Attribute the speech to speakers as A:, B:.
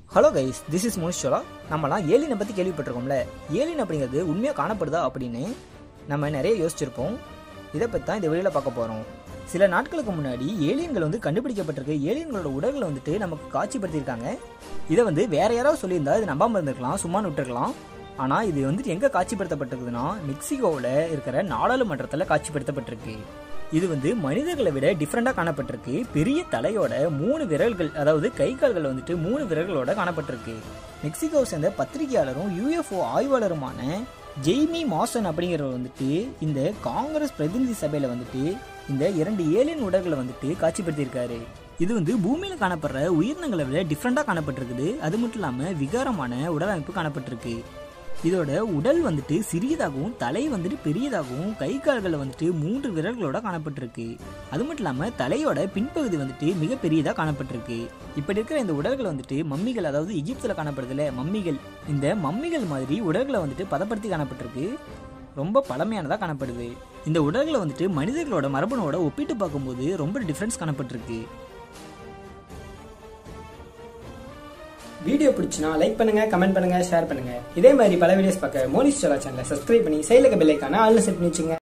A: Hello guys, this is Monish Chola. நம்மலாம் ஏலியனை பற்றி கேள்விப்பட்டிருக்கோம்ல. ஏலியன் அப்படிங்கிறது உண்மையாக காணப்படுதா அப்படின்னு நம்ம நிறைய யோசிச்சிருப்போம். இதை பற்றி தான் இந்த வீடியோவில் பார்க்க போகிறோம். சில நாட்களுக்கு முன்னாடி ஏலியன்கள் கண்டுபிடிக்கப்பட்டிருக்கு. ஏலியன்களோட உடல்களை நமக்கு காட்சிப்படுத்தியிருக்காங்க. இதை வேற யாராவது சொல்லியிருந்தா இது நம்பாமல் இருந்திருக்கலாம், சும்மா விட்டுருக்கலாம். ஆனால் இது எங்கே காட்சிப்படுத்தப்பட்டிருக்குதுன்னா மெக்சிகோவில் இருக்கிற நாடாளுமன்றத்தில் காட்சிப்படுத்தப்பட்டிருக்கு. இது மனிதர்களை விட டிஃப்ரெண்டாக காணப்பட்டிருக்கு. பெரிய தலையோட 3 விரல்கள், அதாவது கை கால்கள் 3 விரல்களோட காணப்பட்டிருக்கு. மெக்சிகோவை சேர்ந்த பத்திரிகையாளரும் UFO ஆய்வாளருமான 𝙄𝙧𝙨 அப்படிங்கிறவர் இந்த காங்கிரஸ் பிரதிநிதி சபையில இந்த 2 ஏலியன் உடல்களை காட்சிப்படுத்தியிருக்காரு. இது பூமியில காணப்படுற உயிரினங்களை விட டிஃப்ரெண்டா காணப்பட்டிருக்குது. அது மட்டும் இல்லாம விகாரமான உடலமைப்பு காணப்பட்டிருக்கு. இதோட உடல் சிறியதாகவும் தலை பெரியதாகவும் கை கால்கள் 3 விரல்களோட காணப்பட்டிருக்கு. அது மட்டும் இல்லாம தலையோட பின்பகுதி மிக பெரியதா காணப்பட்டிருக்கு. இப்படி இருக்கிற இந்த உடல்கள் மம்மிகள், அதாவது எகிப்துல காணப்படுதுல மம்மிகள், இந்த மம்மிகள் மாதிரி உடல்களை பதப்படுத்தி காணப்பட்டிருக்கு. ரொம்ப பழமையானதா காணப்படுது. இந்த உடல்களை மனிதர்களோட மரபணுவோட ஒப்பிட்டு பார்க்கும்போது ரொம்ப டிஃபரன்ஸ் காணப்பட்டிருக்கு.
B: வீடியோ பிடிச்சினா லைக் பண்ணுங்க, கமெண்ட் பண்ணுங்க, ஷேர் பண்ணுங்க. இதே மாதிரி பல வீடியோஸ் பார்க்க மோனிஷ் சோலா சேனலை சப்ஸ்கிரைப் பண்ணி சைடுல பெல் ஐகானை ஆல்ல செட் பண்ணி வச்சுங்க.